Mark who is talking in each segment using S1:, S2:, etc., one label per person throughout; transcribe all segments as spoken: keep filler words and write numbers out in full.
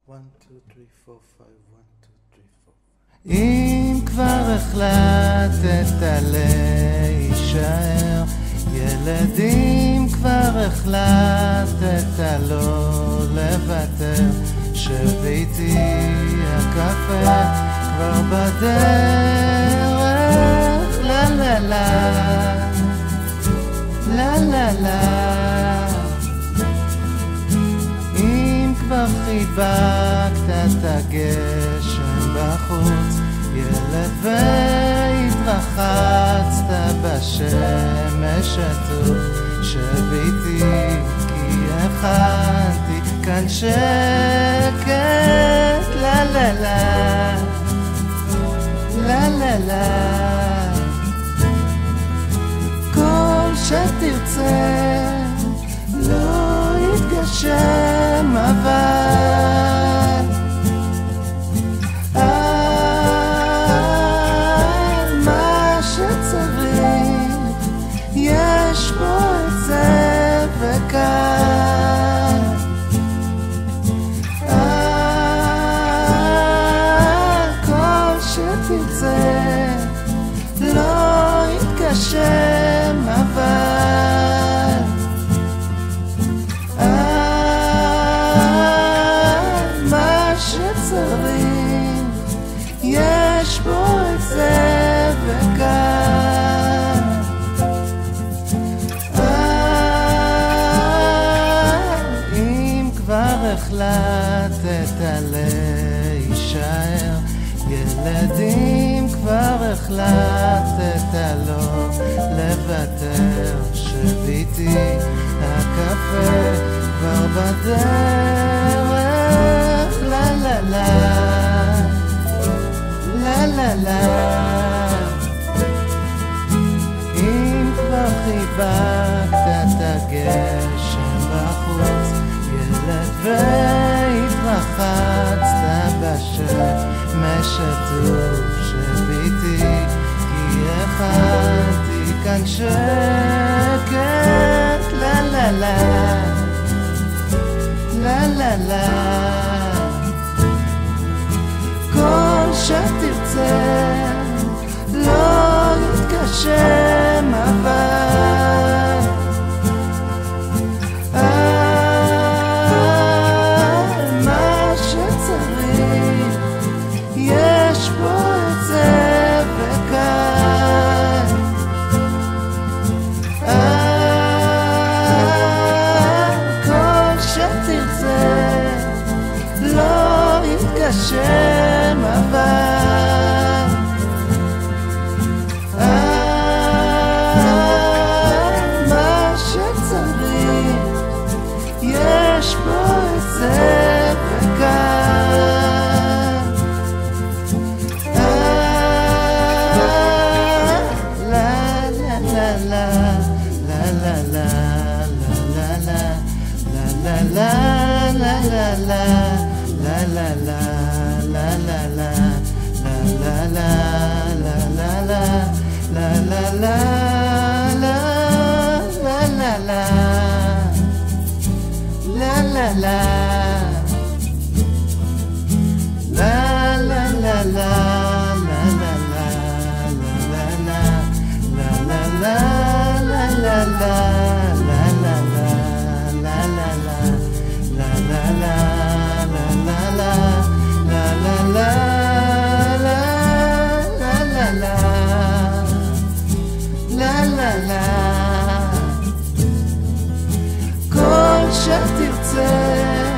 S1: one, two, three, four, five, one, two, three, four.
S2: אם כבר החלטת להישאר, ילדים כבר החלטת לא לוותר, שביתי הקפה כבר בדרך, לה לה לה לה לה לה. אם כבר חיבקת את הגשם בחוץ, ילד והתרחצת בשמש הטוב, שביתי כי הכנתי כאן שקט, לה לה לה לה לה לה. כל שתרצה לא יתגשם, אבל על מה שצריך יש בו את זה וכאן. על כל שתרצה לא יתגשם, אבל שצריך יש בו את זה וכאן. אם כבר החלטת להישאר, ילדים כבר החלטת לא לוותר, שביתי הקפה כבר בדרך, לה לה לה לה לה לה. אם כבר חיבקת את הגשם בחוץ, ילד והתרחצת בשמש הטוב, שביתי כי הכנתי כאן שקט, לה לה לה לה לה לה. כל שתרצה לא יתגשם, אבל על מה שצריך יש בו את זה וכאן. לא יתגשם, אבל על מה שצריך יש בו את זה וכאן. לה לה לה לה לה לה לה לה לה לה לה לה לה. La la la la la la la la la la la la la la la la la la la la כל שתרצה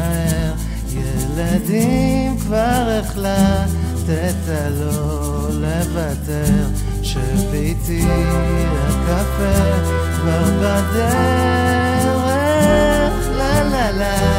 S2: מהר, ילדים כבר החלטת לא לוותר, שביתי הקפה כבר בדרך, לה לה לה